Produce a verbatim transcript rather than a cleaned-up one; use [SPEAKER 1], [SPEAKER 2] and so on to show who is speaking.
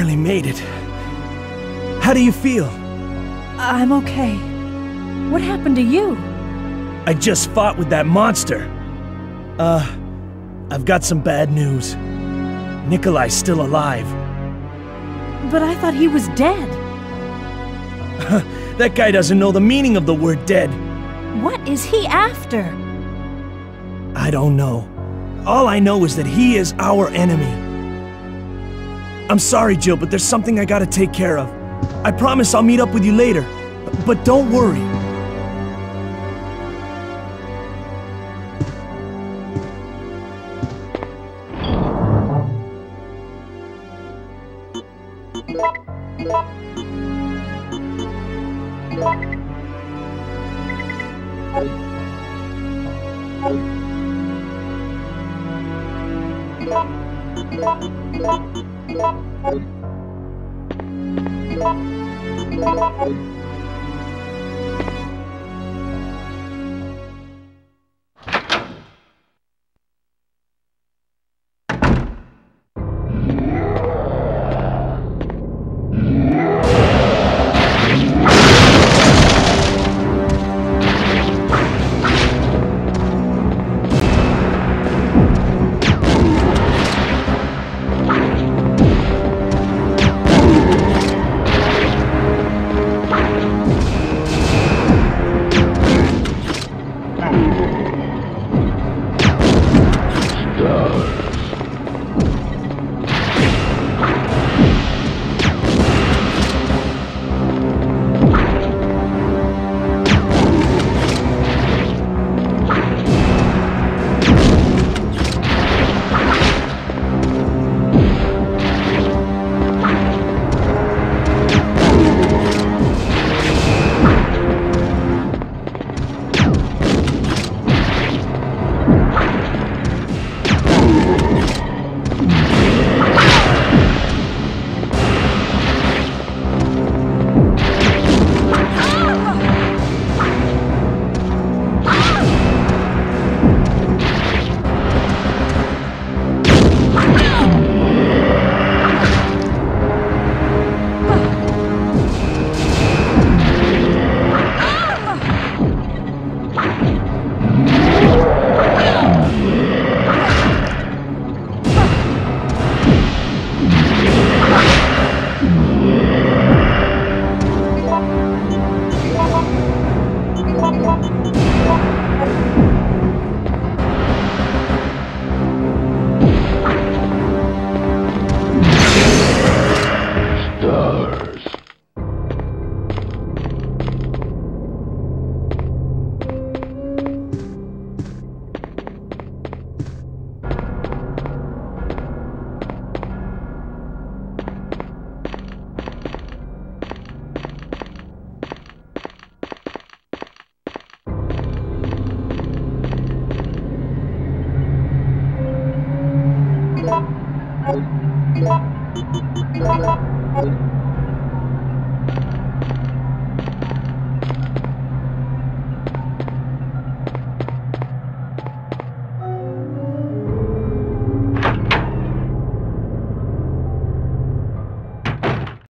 [SPEAKER 1] finally made it. How do you feel?
[SPEAKER 2] I'm okay. What happened to you?
[SPEAKER 1] I just fought with that monster. Uh, I've got some bad news. Nikolai's still alive.
[SPEAKER 2] But I thought he was dead.
[SPEAKER 1] That guy doesn't know the meaning of the word dead.
[SPEAKER 2] What is he after?
[SPEAKER 1] I don't know. All I know is that he is our enemy. I'm sorry, Jill, but there's something I gotta take care of. I promise I'll meet up with you later. But don't worry. Thank you.